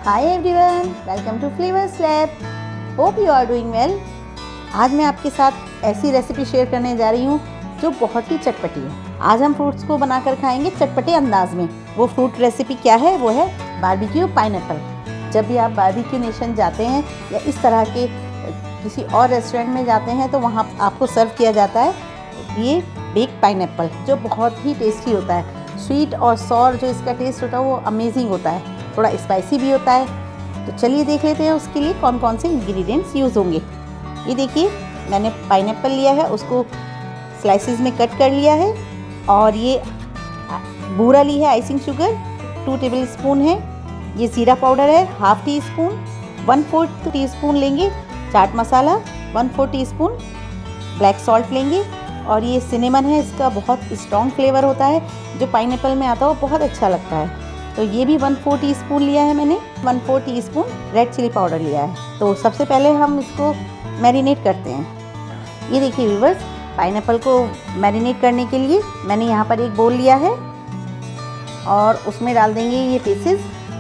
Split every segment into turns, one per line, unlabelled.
Hi everyone, welcome to Flavors Lab. Hope you are doing well. आज मैं आपके साथ ऐसी रेसिपी शेयर करने जा रही हूँ जो बहुत ही चटपटी है। आज हम फ्रूट्स को बनाकर खाएंगे चटपटे अंदाज में। वो फ्रूट रेसिपी क्या है? वो है बारबेक्यू पाइनएप्पल। जब भी आप बारबेक्यू नेशन जाते हैं या इस तरह के किसी और रेस्टोरेंट में जाते हैं तो वहाँ आपको सर्व किया जाता है ये बेक पाइनएप्पल, जो बहुत ही टेस्टी होता है। स्वीट और सॉर जो इसका टेस्ट होता है वो अमेजिंग होता है, थोड़ा स्पाइसी भी होता है। तो चलिए देख लेते हैं उसके लिए कौन कौन से इंग्रेडिएंट्स यूज़ होंगे। ये देखिए, मैंने पाइनएप्पल लिया है, उसको स्लाइसेस में कट कर लिया है। और ये बूरा ली है आइसिंग शुगर 2 टेबल स्पून है। ये जीरा पाउडर है ½ टी स्पून। 1/4 टीस्पून लेंगे chaat masala, 1/4 teaspoon black salt लेंगे। और ये सिनेमन है, इसका बहुत स्ट्रॉन्ग फ्लेवर होता है जो पाइनएप्पल में आता है, वो बहुत अच्छा लगता है। तो ये भी 1/4 टीस्पून लिया है मैंने। 1/4 टीस्पून रेड चिली पाउडर लिया है। तो सबसे पहले हम इसको मैरिनेट करते हैं। ये देखिए व्यूअर्स, पाइनएप्पल को मैरिनेट करने के लिए मैंने यहाँ पर एक बोल लिया है और उसमें डाल देंगे ये पीसेस।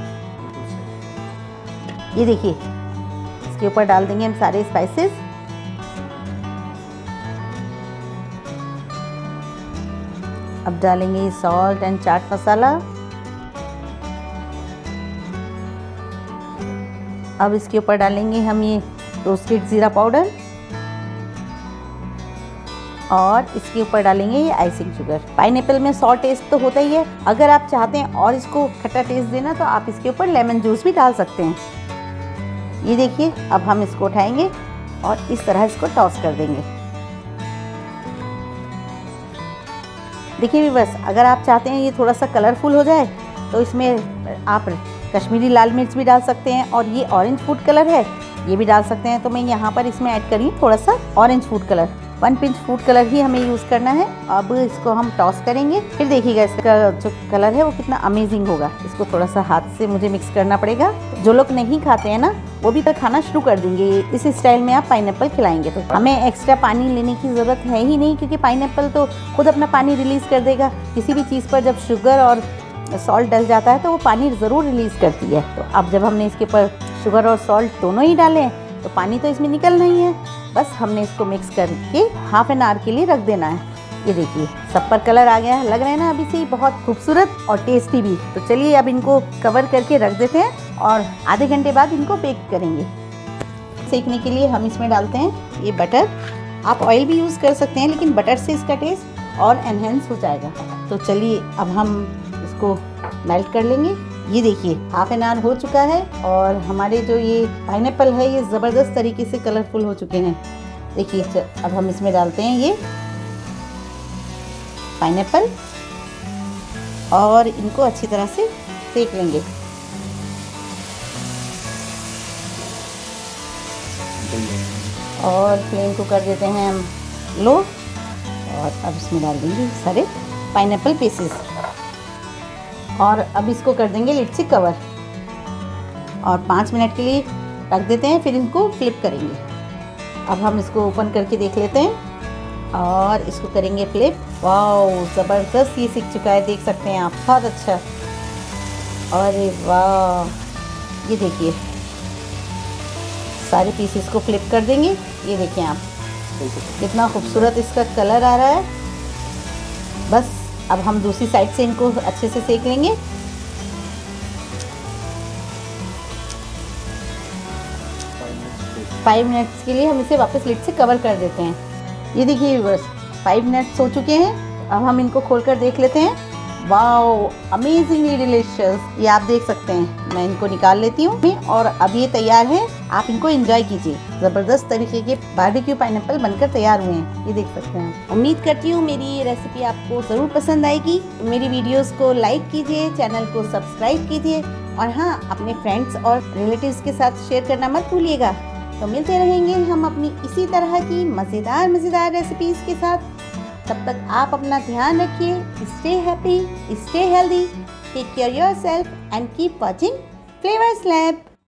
ये देखिए, इसके ऊपर डाल देंगे हम सारे स्पाइसेस। अब डालेंगे सॉल्ट एंड चाट मसाला। अब इसके ऊपर डालेंगे हम ये रोस्टेड जीरा पाउडर और इसके ऊपर डालेंगे ये आइसिंग शुगर। पाइनएप्पल में सॉर टेस्ट तो होता ही है। अगर आप चाहते हैं और इसको खट्टा टेस्ट देना तो आप इसके ऊपर लेमन जूस भी डाल सकते हैं। ये देखिए, अब हम इसको उठाएंगे और इस तरह इसको टॉस कर देंगे। देखिए बस, अगर आप चाहते हैं ये थोड़ा सा कलरफुल हो जाए तो इसमें आप कश्मीरी लाल मिर्च भी डाल सकते हैं और ये ऑरेंज फूड कलर है, ये भी डाल सकते हैं। तो मैं यहाँ पर इसमें ऐड करी थोड़ा सा orange food colour, 1 pinch food colour ही हमें यूज़ करना है। अब इसको हम टॉस करेंगे, फिर देखिएगा इसका जो कलर है वो कितना अमेजिंग होगा। इसको थोड़ा सा हाथ से मुझे मिक्स करना पड़ेगा। जो लोग नहीं खाते हैं ना, वो भी तो खाना शुरू कर देंगे। इस स्टाइल में आप पाइनएप्पल खिलाएंगे तो हमें एक्स्ट्रा पानी लेने की ज़रूरत है ही नहीं, क्योंकि पाइनएप्पल तो खुद अपना पानी रिलीज़ कर देगा। किसी भी चीज़ पर जब शुगर और सॉल्ट डल जाता है तो वो पानी ज़रूर रिलीज़ करती है। तो अब जब हमने इसके ऊपर शुगर और सॉल्ट दोनों ही डाले हैं तो पानी तो इसमें निकलना ही है। बस हमने इसको मिक्स करके ½ एन आवर के लिए रख देना है। ये देखिए, सब पर कलर आ गया है, लग रहा है ना अभी से ही बहुत खूबसूरत और टेस्टी भी। तो चलिए अब इनको कवर करके रख देते हैं और आधे घंटे बाद इनको बेक करेंगे। सेकने के लिए हम इसमें डालते हैं ये बटर। आप ऑयल भी यूज़ कर सकते हैं, लेकिन बटर से इसका टेस्ट और एनहेंस हो जाएगा। तो चलिए अब हम इसको मेल्ट कर लेंगे। ये देखिए, ½ एन आवर हो चुका है और हमारे जो ये पाइनएप्पल है ये ज़बरदस्त तरीके से कलरफुल हो चुके हैं। देखिए, अब हम इसमें डालते हैं ये पाइनएप्पल और इनको अच्छी तरह से सेक लेंगे। और फ्लेम को कर देते हैं हम लो और अब इसमें डाल देंगे सारे पाइनएप्पल पीसेस और अब इसको कर देंगे लिड से कवर और 5 मिनट के लिए रख देते हैं। फिर इनको फ्लिप करेंगे। अब हम इसको ओपन करके देख लेते हैं और इसको करेंगे फ्लिप। वाओ, ज़बरदस्त ये सीख चुका है, देख सकते हैं आप, बहुत अच्छा। अरे वाह, ये देखिए, सारे पीसेस को फ्लिप कर देंगे। ये देखिए आप, कितना खूबसूरत इसका कलर आ रहा है। बस अब हम दूसरी साइड से इनको अच्छे से सेक लेंगे। फाइव मिनट्स के लिए हम इसे वापस लिड से कवर कर देते हैं। ये देखिए व्यूअर्स, 5 मिनट्स हो चुके हैं। अब हम इनको खोलकर देख लेते हैं। वाओ, अमेजिंगली डिलीशियस, ये आप देख सकते हैं। मैं इनको निकाल लेती हूँ और अब ये तैयार है। आप इनको एंजॉय कीजिए। ज़बरदस्त तरीके के बारबेक्यू पाइनएप्पल बनकर तैयार हुए हैं, ये देख सकते हैं। उम्मीद करती हूँ मेरी ये रेसिपी आपको ज़रूर पसंद आएगी। मेरी वीडियोस को लाइक कीजिए, चैनल को सब्सक्राइब कीजिए और हाँ, अपने फ्रेंड्स और रिलेटिव्स के साथ शेयर करना मत भूलिएगा। तो मिलते रहेंगे हम अपनी इसी तरह की मज़ेदार रेसिपीज़ के साथ। तब तक आप अपना ध्यान रखिए। Stay happy, stay healthy, take care yourself and keep watching Flavours lab.